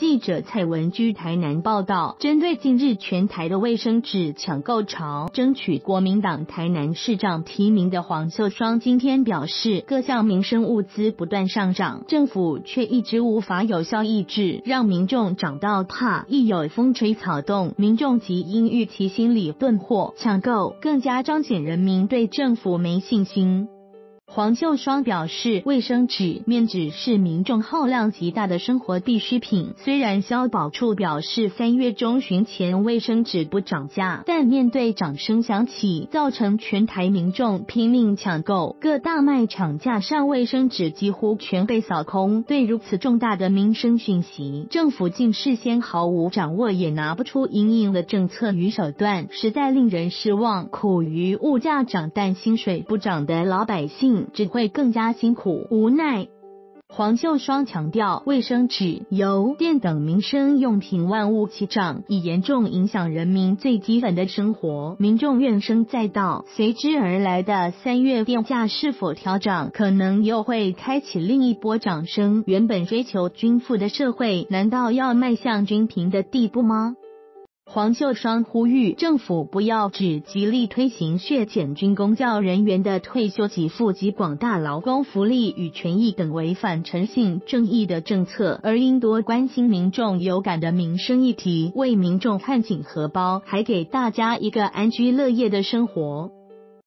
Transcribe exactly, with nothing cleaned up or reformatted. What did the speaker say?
记者蔡文居台南报道，针对近日全台的卫生纸抢购潮，争取国民党台南市长提名的黄秀双今天表示，各项民生物资不断上涨，政府却一直无法有效抑制，让民众长到怕，一有风吹草动，民众即因预期心理囤货抢购，更加彰显人民对政府没信心。黄秀双表示，卫生纸、面纸是民众耗量极大的生活必需品。虽然消保处表示三月中旬前卫生纸不涨价，但面对掌声响起，造成全台民众拼命抢购，各大卖场架上卫生纸几乎全被扫空。对如此重大的民生讯息，政府竟事先毫无掌握，也拿不出因应的政策与手段，实在令人失望。苦于物价涨但薪水不涨的老百姓只会更加辛苦无奈。黄秀双强调，卫生纸、油、电等民生用品万物齐涨，已严重影响人民最基本的生活，民众怨声载道，随之而来的三月电价是否调涨，可能又会开启另一波涨声。原本追求均富的社会，难道要迈向均贫的地步吗？黄秀双呼吁政府不要只极力推行削减军公教人员的退休给付及广大劳工福利与权益等违反诚信正义的政策，而应多关心民众有感的民生议题，为民众看紧荷包，还给大家一个安居乐业的生活。